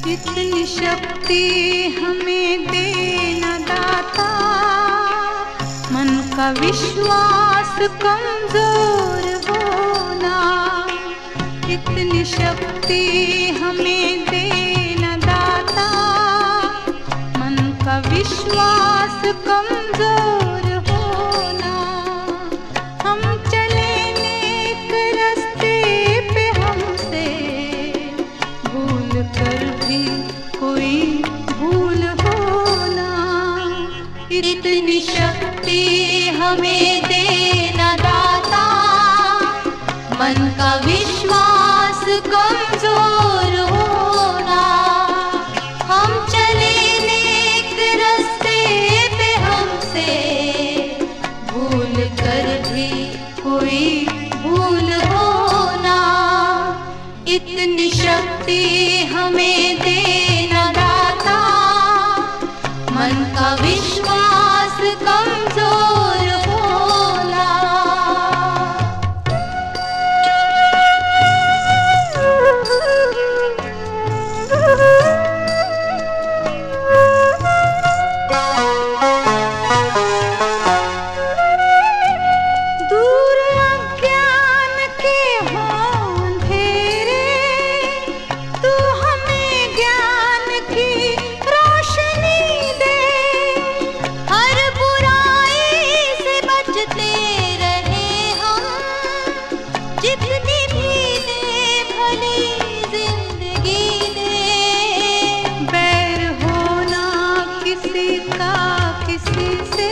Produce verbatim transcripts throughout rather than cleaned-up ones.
इतनी शक्ति हमें देना दाता, मन का विश्वास कमजोर होना। इतनी शक्ति हमें देना दाता, मन का विश्वास कमजोर होना। हम चले नेक रास्ते पे, हमसे भूल कर भी कोई भूल होना। इतनी शक्ति हमें देना दाता, मन का विश्वास कमजोर होना। हम चले नेक रास्ते पे, हमसे भूल कर भी कोई भूल होना। इतनी शक्ति हमें देना दाता, मन का विश्वास कमजोर होना। दूर अज्ञान के हों अंधेरे, तू हमें ज्ञान की रोशनी दे। हर बुराई से बचते रहे हम, जितनी भी दे भली जिंदगी दे। बैर होना किसी का किसी से,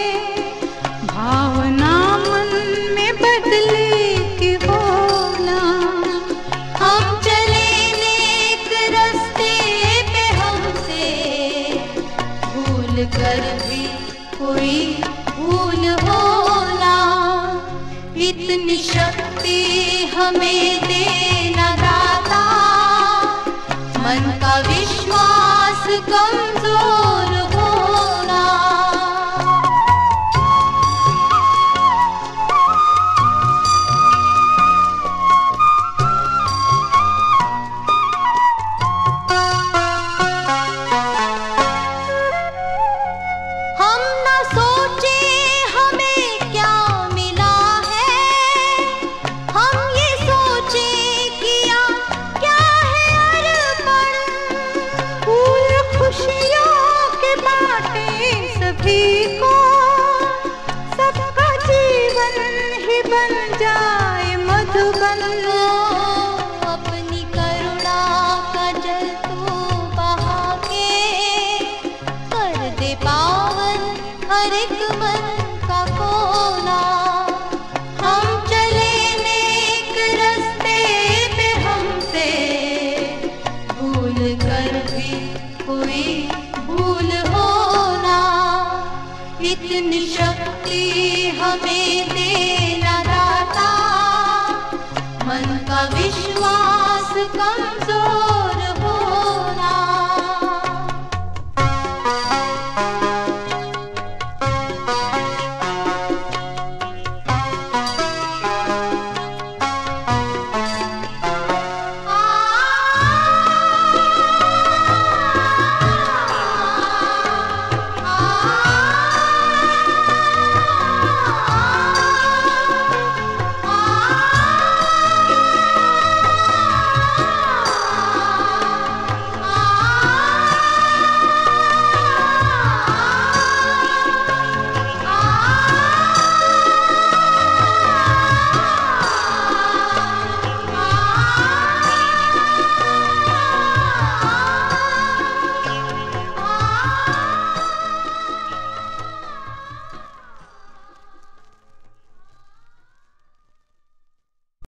भावना मन में बदले की होना। हम चले नेक रास्ते पे, हमसे भूल कर भी कोई भूल होना। इतनी शक्ति हमें देना दाता, मन का विश्वास कमजोर होना। हम न सोचे हमें क्या मिला है, हम ये सोचे किया क्या है अर्पण। फूल खुशियों के बाटे सभी को, सबका जीवन ही बन जाए मधुबन।